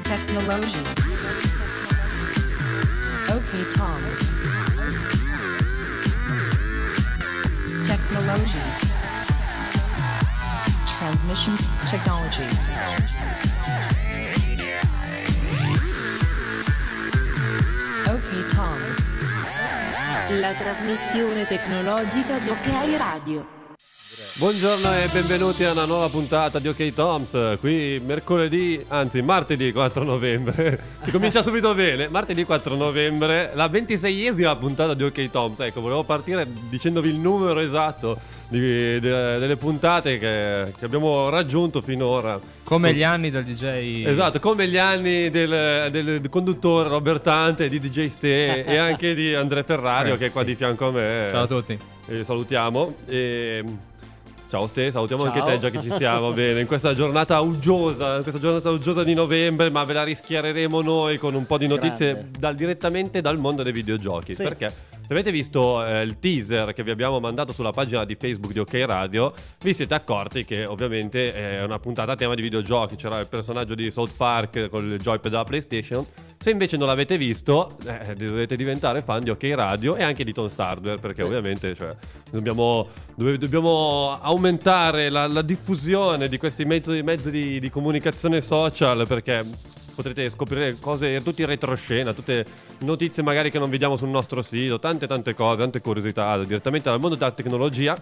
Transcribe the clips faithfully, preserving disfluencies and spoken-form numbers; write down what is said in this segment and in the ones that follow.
Technology. Okay, Thomas. Technology. Transmission technology. Okay, Thomas. La trasmissione tecnologica di Ok Radio. Buongiorno e benvenuti a una nuova puntata di Ok Toms. Qui mercoledì, anzi martedì quattro novembre. Si comincia subito bene. Martedì quattro novembre, la ventiseiesima puntata di Ok Toms. Ecco, volevo partire dicendovi il numero esatto di, de, delle puntate che, che abbiamo raggiunto finora. Come gli anni del D J. Esatto, come gli anni del, del conduttore Robertante, di D J Ste e anche di Andrea Ferrario eh, che è qua sì. di fianco a me. Ciao a tutti. E salutiamo. E... Ciao Ste, salutiamo Ciao. anche te già che ci siamo. Bene, in questa giornata uggiosa, in questa giornata uggiosa di novembre, ma ve la rischiareremo noi con un po' di notizie dal, direttamente dal mondo dei videogiochi. Sì. Perché se avete visto eh, il teaser che vi abbiamo mandato sulla pagina di Facebook di Ok Radio, vi siete accorti che ovviamente è una puntata a tema di videogiochi. C'era il personaggio di South Park con il joypad della PlayStation. Se invece non l'avete visto, eh, dovete diventare fan di Ok Radio e anche di Tons Hardware, perché sì. ovviamente cioè, dobbiamo, dove, dobbiamo aumentare la, la diffusione di questi metodi, mezzi di, di comunicazione social, perché potrete scoprire cose, tutti in retroscena, tutte notizie magari che non vediamo sul nostro sito, tante tante cose, tante curiosità direttamente dal mondo della tecnologia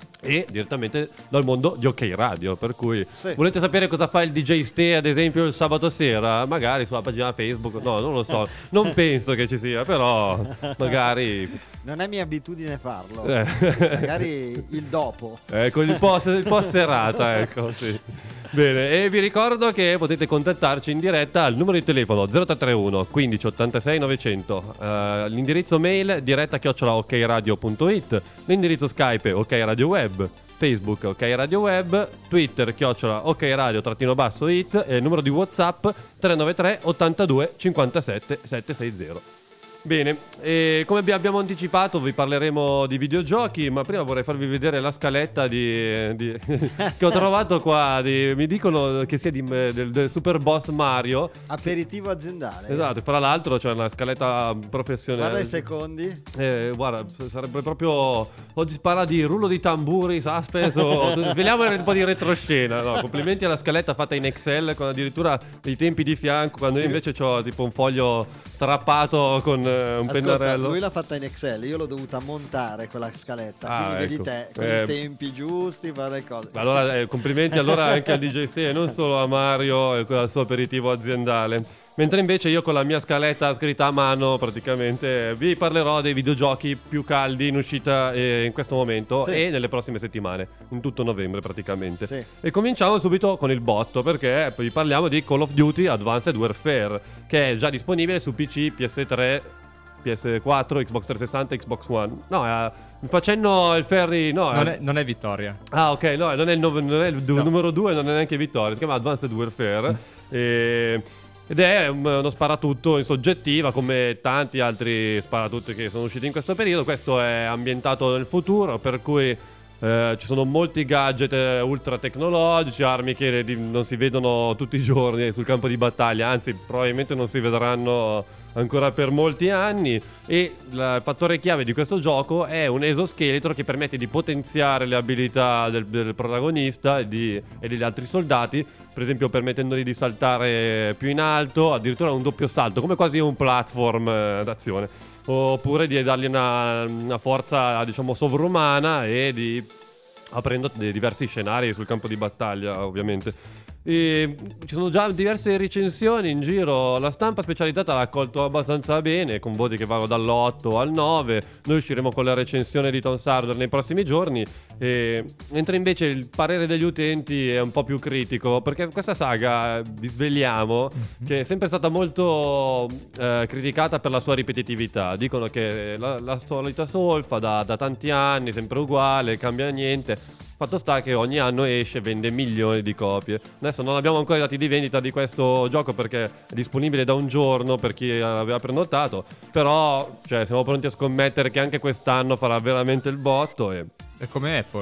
e direttamente dal mondo di Ok Radio. Per cui sì. volete sapere cosa fa il D J Ste ad esempio il sabato sera? Magari sulla pagina Facebook, no, non lo so, non penso che ci sia, però magari non è mia abitudine farlo. eh. Magari il dopo, ecco, il post, il post serata, ecco, sì. Bene, e vi ricordo che potete contattarci in diretta al numero di telefono zero tre tre uno quindici ottantasei novecento, uh, l'indirizzo mail diretta chiocciola okradio punto it, l'indirizzo Skype Ok Radio Web, Facebook Ok Radio Web, Twitter chiocciola Ok Radio trattino basso it e il numero di WhatsApp tre nove tre ottantadue cinquantasette settecentosessanta. Bene, e come abbiamo anticipato vi parleremo di videogiochi, ma prima vorrei farvi vedere la scaletta di, di, che ho trovato qua, di, mi dicono che sia di, del, del Super Boss Mario. Aperitivo aziendale. Esatto, fra l'altro c'è una scaletta professionale. Guarda i secondi. Eh, guarda, sarebbe proprio, oggi parla di rullo di tamburi, suspense, o, sveliamo un po' di retroscena, no? Complimenti alla scaletta fatta in Excel con addirittura i tempi di fianco, quando sì. io invece ho tipo un foglio strappato con un Ascolta, pennarello. lui l'ha fatta in Excel, io l'ho dovuta montare quella scaletta. Ah, quindi ecco. vedi te con eh, i tempi giusti, fare le cose. Allora eh, complimenti allora anche al D J Ste e non solo a Mario e al suo aperitivo aziendale. Mentre invece io con la mia scaletta scritta a mano praticamente vi parlerò dei videogiochi più caldi in uscita eh, in questo momento sì. e nelle prossime settimane, in tutto novembre praticamente. Sì. E cominciamo subito con il botto, perché vi parliamo di Call of Duty Advanced Warfare, che è già disponibile su P C, P S tre, P S quattro, Xbox trecentosessanta, Xbox One. No, eh, facendo il ferry, no, non, è... è, non è vittoria. Ah, ok, no, non è il, no, non è il no. numero due, non è neanche vittoria, si chiama Advanced Warfare. e... Ed è uno sparatutto in soggettiva, come tanti altri sparatutti che sono usciti in questo periodo. Questo è ambientato nel futuro, per cui eh, ci sono molti gadget ultra tecnologici, armi che non si vedono tutti i giorni sul campo di battaglia, anzi probabilmente non si vedranno ancora per molti anni. E il fattore chiave di questo gioco è un esoscheletro che permette di potenziare le abilità del, del protagonista e, di, e degli altri soldati, per esempio permettendogli di saltare più in alto, addirittura un doppio salto, come quasi un platform eh, d'azione, oppure di dargli una, una forza diciamo sovrumana e di aprendo dei diversi scenari sul campo di battaglia ovviamente. E ci sono già diverse recensioni in giro, la stampa specializzata l'ha accolto abbastanza bene, con voti che vanno dall'otto al nove. Noi usciremo con la recensione di Tons Hardware nei prossimi giorni, e... mentre invece il parere degli utenti è un po' più critico, perché questa saga, vi svegliamo, mm-hmm. che è sempre stata molto eh, criticata per la sua ripetitività. Dicono che la, la solita solfa da, da tanti anni, sempre uguale, cambia niente. Fatto sta che ogni anno esce e vende milioni di copie. Adesso non abbiamo ancora i dati di vendita di questo gioco, perché è disponibile da un giorno per chi aveva prenotato. Però cioè, siamo pronti a scommettere che anche quest'anno farà veramente il botto. E è come Apple.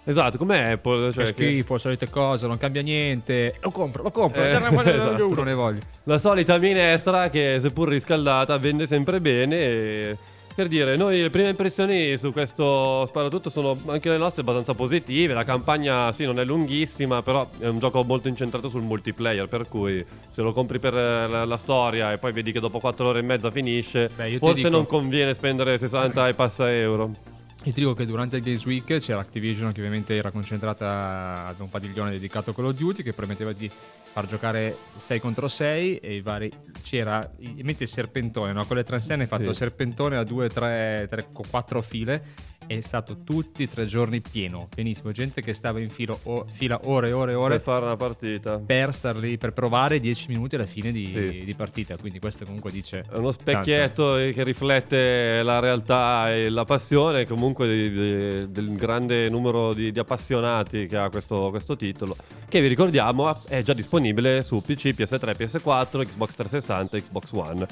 Esatto, come Apple. Cioè Che che- schifo, solite cose, non cambia niente. Lo compro, lo compro. Eh, Eh, guarda, esatto. uno ne voglio. La solita minestra che seppur riscaldata vende sempre bene e, per dire, noi le prime impressioni su questo sparatutto sono anche le nostre abbastanza positive. La campagna sì non è lunghissima, però è un gioco molto incentrato sul multiplayer, per cui se lo compri per eh, la, la storia e poi vedi che dopo quattro ore e mezza finisce, Beh, io ti forse dico- non conviene spendere sessanta e passa euro. Io ti dico che durante il Games Week c'era Activision che ovviamente era concentrata ad un padiglione dedicato a Call of Duty che permetteva di far giocare sei contro sei e i vari c'era i- metti il serpentone, no? Con le transenne hai fatto Sì. il serpentone a due, tre, tre, quattro file. È stato tutti i tre giorni pieno, benissimo, gente che stava in filo, o, fila ore e ore e ore Per fare una partita. per star lì, per provare dieci minuti alla fine di, Sì. di partita. Quindi questo comunque dice È uno specchietto che riflette la realtà e la passione comunque di- di- del grande numero di, di appassionati che ha questo, questo titolo, che vi ricordiamo è già disponibile su P C, P S tre, P S quattro, Xbox trecentosessanta e Xbox One.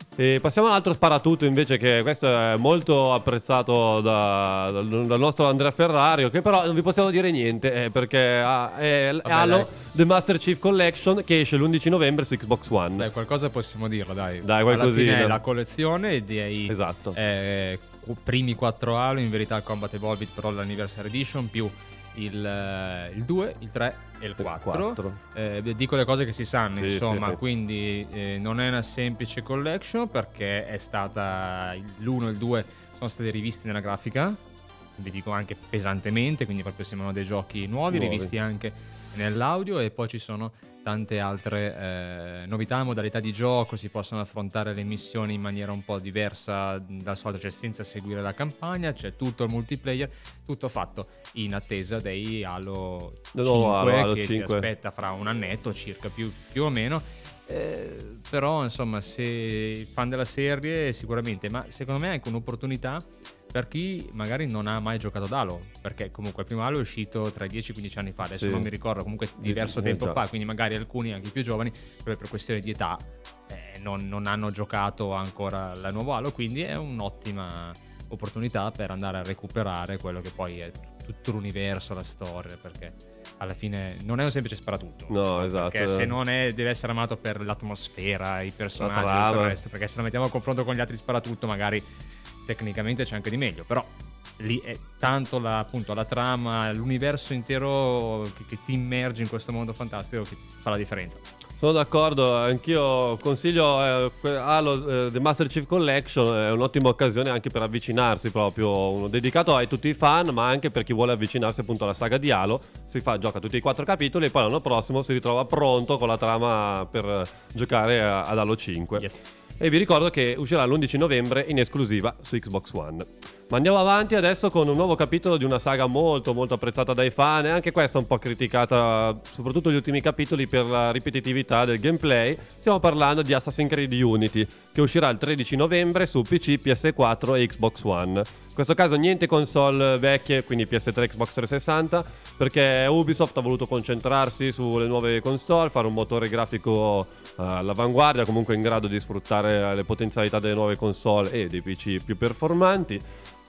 E passiamo a un altro sparatutto invece, che questo è molto apprezzato da- dal, dal nostro Andrea Ferrario, che però non vi possiamo dire niente eh, perché ha- è Vabbè, Halo dai. The Master Chief Collection che esce l'undici novembre su Xbox One. Dai, qualcosa possiamo dirlo, dai. Dai, Alla qualcosina. fine è la collezione dei Esatto. eh, qu- primi quattro Halo, in verità Combat Evolved però l'Anniversary Edition, più il, eh, il due, il tre e il quattro. quattro. Eh, dico le cose che si sanno, Sì, insomma, sì, sì. quindi eh, non è una semplice collection perché è stata l'uno e il due sono stati rivisti nella grafica, vi dico anche pesantemente, quindi proprio sembrano dei giochi nuovi, Nuovi. rivisti anche nell'audio, e poi ci sono tante altre eh, novità, modalità di gioco, si possono affrontare le missioni in maniera un po' diversa dal solito, cioè senza seguire la campagna, c'è tutto il multiplayer, tutto fatto in attesa dei Halo Del nuovo cinque, Halo, Halo che si cinque. aspetta fra un annetto circa, più, più o meno. Eh, però insomma, se i fan della serie sicuramente, ma secondo me è anche un'opportunità per chi magari non ha mai giocato ad Halo, perché comunque il primo Halo è uscito tra i dieci e quindici anni fa, adesso Sì. non mi ricordo, comunque diverso Eh, tempo già. fa, quindi magari alcuni anche più giovani proprio per questione di età eh, non, non hanno giocato ancora la nuova Halo, quindi è un'ottima opportunità per andare a recuperare quello che poi è tutto l'universo, la storia, perché alla fine non è un semplice sparatutto. No, esatto. Perché se non è, deve essere amato per l'atmosfera, i personaggi, La trama. tutto il resto, perché se lo mettiamo a confronto con gli altri sparatutto magari tecnicamente c'è anche di meglio, però lì è tanto la, appunto, la trama, l'universo intero che, che ti immergi in questo mondo fantastico che fa la differenza. Sono d'accordo, anch'io consiglio eh, que- Halo eh, The Master Chief Collection, è un'ottima occasione anche per avvicinarsi, proprio uno dedicato a tutti i fan, ma anche per chi vuole avvicinarsi appunto alla saga di Halo. Si fa, gioca tutti i quattro capitoli e poi l'anno prossimo si ritrova pronto con la trama per eh, giocare a- ad Halo cinque. Yes. E vi ricordo che uscirà l'undici novembre in esclusiva su Xbox One. Ma andiamo avanti adesso con un nuovo capitolo di una saga molto molto apprezzata dai fan, e anche questa un po' criticata, soprattutto gli ultimi capitoli, per la ripetitività del gameplay. Stiamo parlando di Assassin's Creed Unity, che uscirà il tredici novembre su P C, P S quattro e Xbox One. In questo caso niente console vecchie, quindi P S tre, Xbox trecentosessanta, perché Ubisoft ha voluto concentrarsi sulle nuove console, fare un motore grafico eh, all'avanguardia, comunque in grado di sfruttare le potenzialità delle nuove console e dei P C più performanti.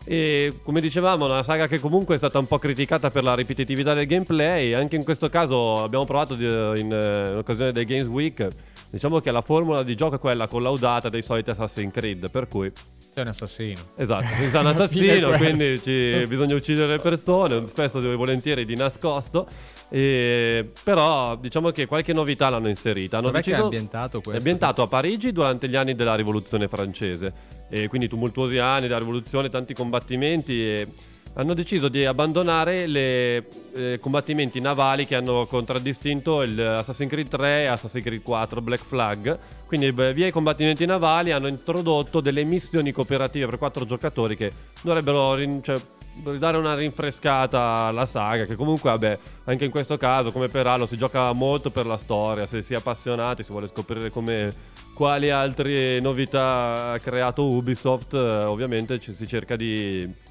E come dicevamo, una saga che comunque è stata un po' criticata per la ripetitività del gameplay. Anche in questo caso abbiamo provato di- in, eh, in occasione del Games Week. Diciamo che la formula di gioco è quella collaudata dei soliti Assassin's Creed, per cui Sei un assassino. esatto, si sa un Alla fine è assassino, quello. quindi ci, bisogna uccidere le persone, spesso e volentieri di nascosto. E, però diciamo che qualche novità l'hanno inserita. Hanno Dov'è che è deciso- ambientato questo? È ambientato a Parigi durante gli anni della rivoluzione francese, e quindi tumultuosi anni della rivoluzione, tanti combattimenti, e hanno deciso di abbandonare le eh, combattimenti navali che hanno contraddistinto il Assassin's Creed tre e Assassin's Creed quattro Black Flag. Quindi beh, via i combattimenti navali hanno introdotto delle missioni cooperative per quattro giocatori che dovrebbero rin- cioè, dare una rinfrescata alla saga, che comunque vabbè, anche in questo caso come per Halo si gioca molto per la storia. Se si è appassionati, si vuole scoprire come quali altre novità ha creato Ubisoft, eh, ovviamente ci si cerca di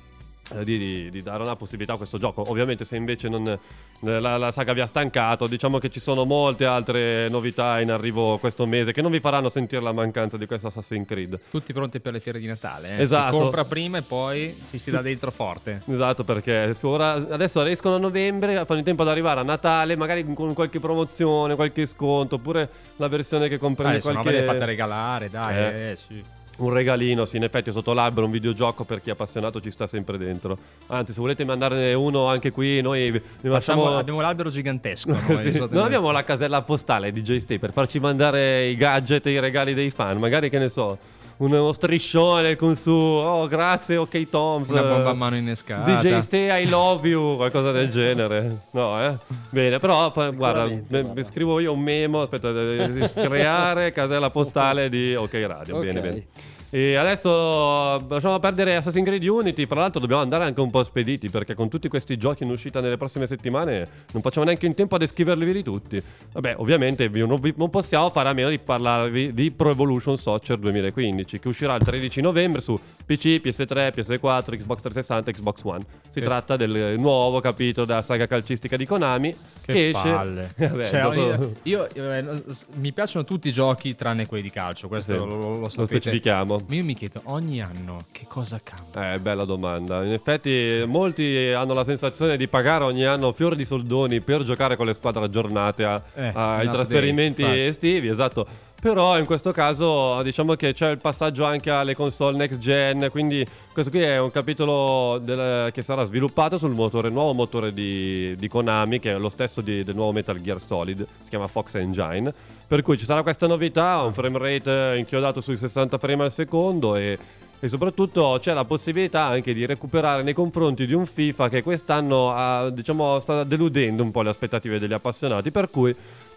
eh, di, di, di dare una possibilità a questo gioco. Ovviamente se invece non, eh, la, la saga vi ha stancato, diciamo che ci sono molte altre novità in arrivo questo mese che non vi faranno sentire la mancanza di questo Assassin's Creed. Tutti pronti per le fiere di Natale, eh? Esatto. Si compra prima e poi ci si dà dentro forte. Esatto, perché su ora, adesso escono a novembre, fanno in tempo ad arrivare a Natale, magari con qualche promozione, qualche sconto, oppure la versione che comprende Eh, se no qualche... ve le fate regalare, dai, Eh. eh, sì. Un regalino, sì, in effetti sotto l'albero un videogioco per chi è appassionato ci sta sempre dentro. Anzi, se volete mandarne uno anche qui, noi vi Facciamo, facciamo... abbiamo l'albero gigantesco. Noi, Sì, sotto non in abbiamo la casella postale di J-Stay per farci mandare i gadget e i regali dei fan. Magari, che ne so, uno striscione con su, oh grazie, ok Toms, Una bomba a mano innescata. D J Stay I love you, qualcosa del genere. No, eh? Bene, però pa- guarda, Sicuramente, me- guarda. mi scrivo io un memo, aspetta, eh, creare casella postale di Ok Radio. Ok. Bene, bene. E adesso lasciamo perdere Assassin's Creed Unity. Tra l'altro dobbiamo andare anche un po' spediti, perché con tutti questi giochi in uscita nelle prossime settimane non facciamo neanche in tempo a descriverli tutti. Vabbè, ovviamente vi- non, vi- non possiamo fare a meno di parlarvi di Pro Evolution Soccer duemilaquindici, che uscirà il tredici novembre su P C, P S tre, P S quattro, Xbox trecentosessanta e Xbox One. Si Sì. tratta del nuovo capitolo della saga calcistica di Konami che, Che esce. palle. Vabbè, Cioè, dopo- io, io, eh, no, s- mi piacciono tutti i giochi tranne quelli di calcio, questo Sì, lo, lo, lo lo sapete. specifichiamo. Ma io mi chiedo ogni anno che cosa cambia. Eh, bella domanda. In effetti molti hanno la sensazione di pagare ogni anno fior di soldoni per giocare con le squadre aggiornate a- Eh, ai un update, trasferimenti infatti. estivi, esatto. Però in questo caso diciamo che c'è il passaggio anche alle console next gen, quindi questo qui è un capitolo del- che sarà sviluppato sul motore, nuovo motore di, di Konami, che è lo stesso di- del nuovo Metal Gear Solid, si chiama Fox Engine. Per cui ci sarà questa novità, un frame rate inchiodato sui sessanta frame al secondo e, e soprattutto c'è la possibilità anche di recuperare nei confronti di un FIFA che quest'anno ha, diciamo, sta deludendo un po' le aspettative degli appassionati, per cui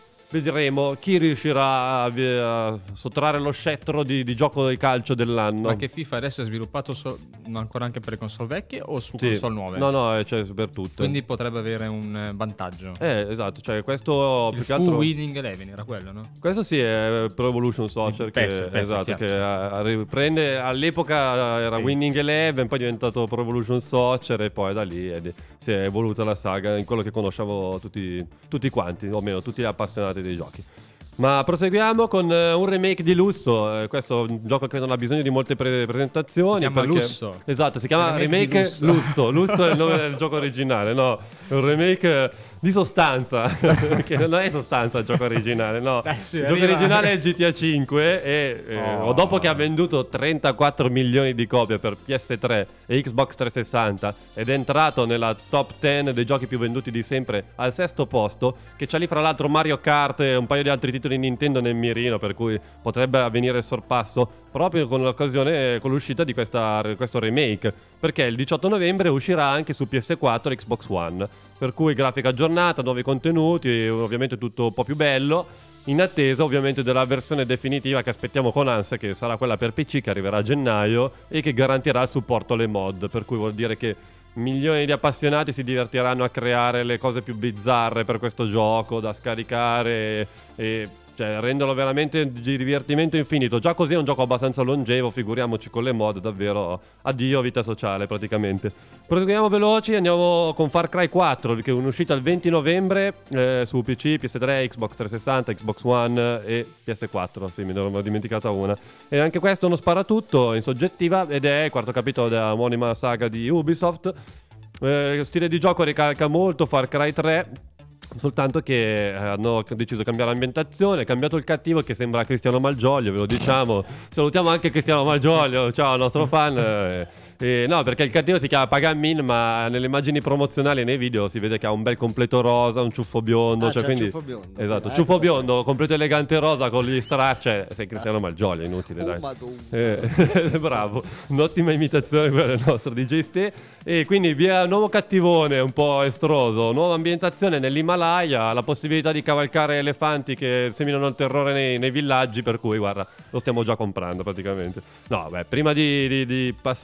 vedremo chi riuscirà a, a sottrarre lo scettro di, di gioco di calcio dell'anno. Ma che FIFA adesso è sviluppato so- ancora anche per le console vecchie o su Sì. console nuove? No, no, eh, c'è per tutto. Quindi potrebbe avere un eh, vantaggio. Eh, esatto, cioè questo Il più che Full altro... Winning Eleven era quello, no? Questo sì è Pro Evolution Soccer, Il che, PES, PES, esatto, chiaro, che eh, riprende, all'epoca era Sì. Winning Eleven, poi è diventato Pro Evolution Soccer e poi da lì è di- si è evoluta la saga in quello che conosciamo tutti, tutti quanti, o meno tutti gli appassionati dei giochi. Ma proseguiamo con eh, un remake di lusso. Eh, questo è un gioco che non ha bisogno di molte pre- presentazioni. Si chiama perché- Lusso. Esatto, si chiama Il remake remake, di Lusso. Lusso. Lusso è il nome del gioco originale, no? È un remake eh, di sostanza. Che non è sostanza il gioco originale, no. Dai, su, il gioco arriva. originale è G T A cinque e eh, Oh. dopo che ha venduto trentaquattro milioni di copie per P S tre e Xbox trecentosessanta ed è entrato nella top dieci dei giochi più venduti di sempre al sesto posto, che c'ha lì fra l'altro Mario Kart e un paio di altri titoli Nintendo nel mirino, per cui potrebbe avvenire il sorpasso proprio con l'occasione, con l'uscita di questa, questo remake, perché il diciotto novembre uscirà anche su P S quattro e Xbox One, per cui grafica aggiornata, nuovi contenuti, ovviamente tutto un po' più bello, in attesa ovviamente della versione definitiva che aspettiamo con ansia, che sarà quella per P C, che arriverà a gennaio e che garantirà il supporto alle mod, per cui vuol dire che milioni di appassionati si divertiranno a creare le cose più bizzarre per questo gioco da scaricare e cioè renderlo veramente di divertimento infinito. Già così è un gioco abbastanza longevo, figuriamoci con le mod, davvero addio vita sociale praticamente. Proseguiamo veloci, andiamo con Far Cry quattro, che è un'uscita il venti novembre eh, su P C, P S tre, Xbox trecentosessanta, Xbox One e P S quattro, sì, mi ne ero dimenticata una. E anche questo è uno sparatutto in soggettiva ed è il quarto capitolo della omonima saga di Ubisoft. Eh, lo stile di gioco ricalca molto Far Cry tre, soltanto che eh, hanno deciso di cambiare l'ambientazione, è cambiato il cattivo che sembra Cristiano Malgioglio, ve lo diciamo. Salutiamo anche Cristiano Malgioglio, ciao nostro fan. Eh, eh, no, perché il cattivo si chiama Pagamin, ma nelle immagini promozionali e nei video si vede che ha un bel completo rosa, un ciuffo biondo, Ah, cioè c'è il quindi ciuffo biondo. esatto, Ecco, ciuffo ecco. biondo, completo elegante rosa con gli strass, cioè sei Cristiano Malgioglio, inutile, Oh, dai. Madonna. Eh, bravo, un'ottima imitazione quella del nostro D J Ste. E quindi via nuovo cattivone un po' estroso, nuova ambientazione nell'Himalaya, la possibilità di cavalcare elefanti che seminano il terrore nei, nei villaggi, per cui guarda, lo stiamo già comprando praticamente. No, beh, prima di, di- di passare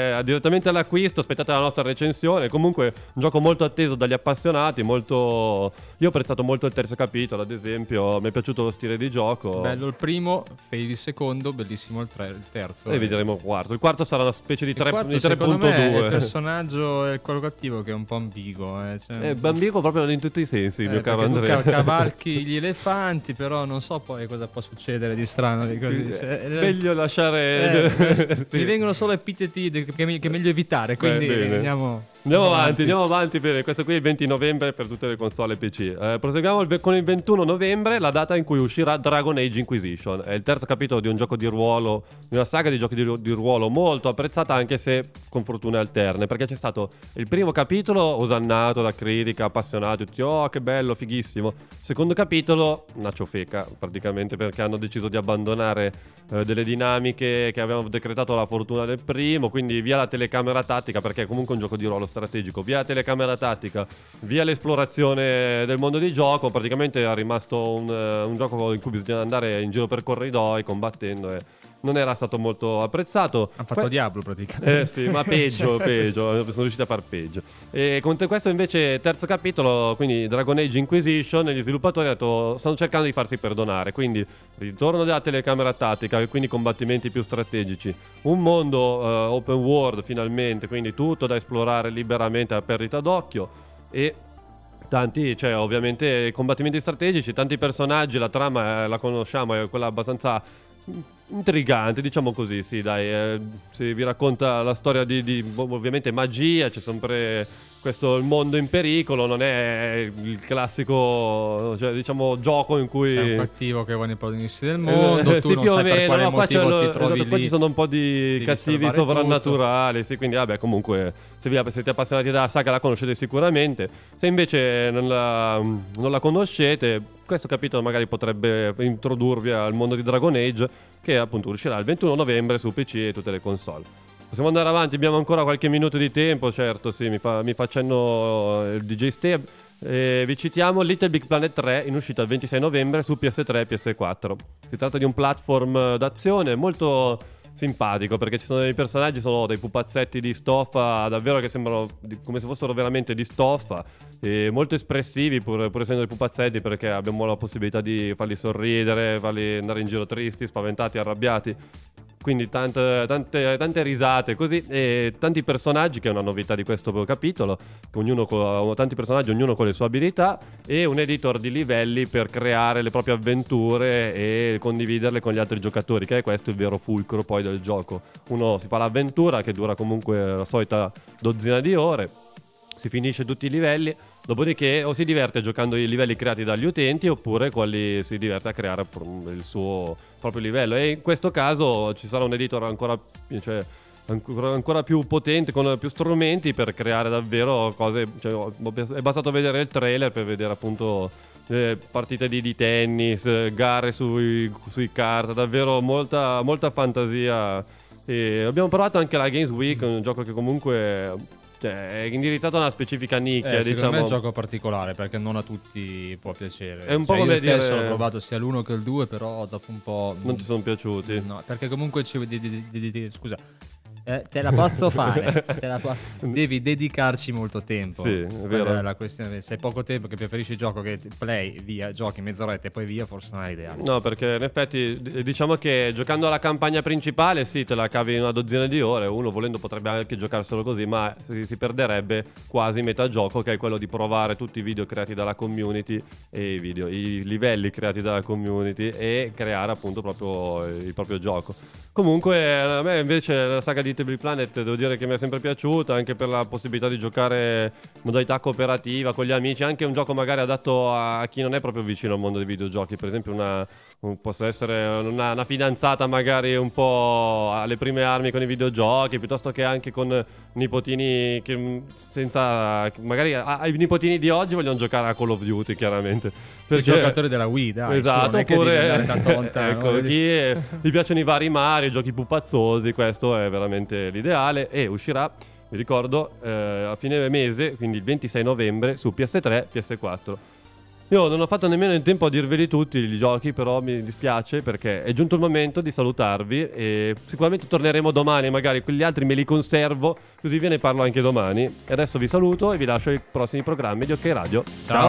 eh, direttamente all'acquisto, aspettate la nostra recensione. Comunque un gioco molto atteso dagli appassionati, molto... io ho apprezzato molto il terzo capitolo, ad esempio, mi è piaciuto lo stile di gioco. Bello il primo, fail il secondo, bellissimo il, tre, il terzo. E vedremo il quarto. Il quarto sarà una specie di, Il tre, quarto, di secondo me, è il tre punto due. personaggio è quello cattivo che è un po' ambiguo. Eh. Cioè, È bambino proprio in tutti i sensi, eh, mio caro perché tu Andrea. ca- cavalchi gli elefanti, però non so poi cosa può succedere di strano. Di così. Cioè, eh, Meglio lasciare... eh, Sì. Mi vengono solo epiteti de- che, mi- che è meglio evitare, quindi Beh, bene. andiamo... Andiamo avanti, andiamo avanti per questo qui è il venti novembre per tutte le console P C. Eh, proseguiamo il ve- con il ventuno novembre, la data in cui uscirà Dragon Age Inquisition. È il terzo capitolo di un gioco di ruolo, di una saga di giochi di, ru- di ruolo molto apprezzata, anche se con fortune alterne, perché c'è stato il primo capitolo osannato da critica, appassionati, tutti oh che bello, fighissimo. Secondo capitolo, una ciofeca praticamente, perché hanno deciso di abbandonare eh, delle dinamiche che avevano decretato la fortuna del primo, quindi via la telecamera tattica, perché è comunque un gioco di ruolo strategico, via la telecamera tattica, via l'esplorazione del mondo di gioco, praticamente è rimasto un, uh, un gioco in cui bisogna andare in giro per corridoi combattendo e non era stato molto apprezzato. Hanno fatto Que- Diablo praticamente. eh sì, ma peggio, peggio, sono riusciti a far peggio. E con te- questo invece terzo capitolo, quindi Dragon Age Inquisition, gli sviluppatori hanno detto, stanno cercando di farsi perdonare, quindi ritorno della telecamera tattica e quindi combattimenti più strategici, un mondo eh, open world finalmente, quindi tutto da esplorare liberamente a perdita d'occhio e tanti, cioè ovviamente combattimenti strategici, tanti personaggi, la trama eh, la conosciamo, è quella abbastanza intrigante, diciamo così, sì, dai, eh, si vi racconta la storia di, di ovviamente magia, c'è sempre questo il mondo in pericolo, non è il classico, cioè diciamo gioco in cui C'è un cattivo che va nei protagonisti del mondo, eh, tu sì, non più o sai per meno, quale no, qua, c'è motivo lo- ti trovi esatto, qua lì. ci sono un po' di devi cattivi salvare sovrannaturali, sì, quindi vabbè, comunque se vi siete appassionati della saga la conoscete sicuramente. Se invece non la, non la conoscete, questo capitolo magari potrebbe introdurvi al mondo di Dragon Age, che appunto uscirà il ventuno novembre su P C e tutte le console. Possiamo andare avanti, abbiamo ancora qualche minuto di tempo, certo, sì, mi fa, mi fa cenno il D J Stab. Eh, vi citiamo Little Big Planet tre, in uscita il ventisei novembre su P S tre e P S quattro. Si tratta di un platform d'azione molto simpatico, perché ci sono dei personaggi, sono dei pupazzetti di stoffa davvero che sembrano di- come se fossero veramente di stoffa, e molto espressivi pur, pur essendo dei pupazzetti, perché abbiamo la possibilità di farli sorridere, farli andare in giro tristi, spaventati, arrabbiati. Quindi tante, tante, tante risate così, e tanti personaggi, che è una novità di questo capitolo, che ognuno co- tanti personaggi, ognuno con le sue abilità, e un editor di livelli per creare le proprie avventure e condividerle con gli altri giocatori, che è questo il vero fulcro poi del gioco. Uno si fa l'avventura, che dura comunque la solita dozzina di ore, si finisce tutti i livelli, dopodiché o si diverte giocando i livelli creati dagli utenti, oppure quelli si diverte a creare il suo proprio livello, e in questo caso ci sarà un editor ancora, cioè, ancora, ancora più potente, con più strumenti per creare davvero cose, cioè, è bastato vedere il trailer per vedere appunto eh, partite di, di tennis, eh, gare sui, sui kart, davvero molta, molta fantasia. E abbiamo provato anche la Games Week, un gioco che comunque, cioè, è indirizzato a una specifica nicchia, Eh, diciamo. secondo me è un gioco particolare, perché non a tutti può piacere. È un po' Cioè, come io stesso dire- l'ho provato sia l'uno che il due, però dopo un po' Non ti sono piaciuti? no, perché comunque ci di- di- di- di- di- scusa. Eh, te la posso fare, te la po- devi dedicarci molto tempo. Sì, è Quella vero. è la questione. Se hai poco tempo, che preferisci il gioco che ti- play, via, giochi mezz'oretta e poi via, forse non è ideale. No, perché in effetti d- diciamo che giocando alla campagna principale sì, te la cavi in una dozzina di ore, uno volendo potrebbe anche giocarselo così, ma si, si perderebbe quasi metà gioco, che è quello di provare tutti i video creati dalla community e i video, i livelli creati dalla community, e creare appunto proprio il proprio gioco. Comunque a me invece la saga di Little Big Planet devo dire che mi è sempre piaciuta, anche per la possibilità di giocare in modalità cooperativa con gli amici, anche un gioco magari adatto a chi non è proprio vicino al mondo dei videogiochi, per esempio una, un- possa essere una, una fidanzata magari un po' alle prime armi con i videogiochi, piuttosto che anche con nipotini che mm, senza, magari a- ai nipotini di oggi vogliono giocare a Call of Duty, chiaramente. I giocatori della Wii, dai, Esatto, su, non è che devi oppure andare tanto lontano. ecco, Vedi? chi è- gli piacciono i vari Mario, i giochi pupazzosi, questo è veramente l'ideale, e uscirà, vi ricordo, eh, a fine mese, quindi il ventisei novembre su P S tre e P S quattro. Io non ho fatto nemmeno in tempo a dirveli tutti i giochi, però mi dispiace perché è giunto il momento di salutarvi e sicuramente torneremo domani, magari quegli altri me li conservo, così ve ne parlo anche domani. E adesso vi saluto e vi lascio ai prossimi programmi di OK Radio. Ciao.